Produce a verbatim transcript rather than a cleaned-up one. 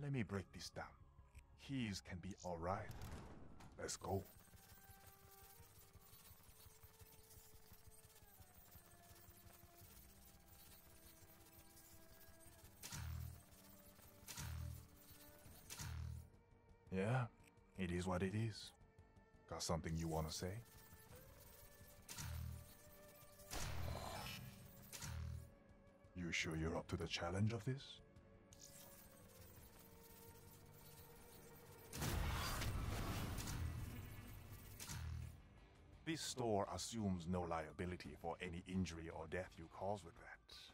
Let me break this down. Keys can be alright. Let's go. Yeah, it is what it is. Got something you want to say? You sure you're up to the challenge of this? This store assumes no liability for any injury or death you cause with that.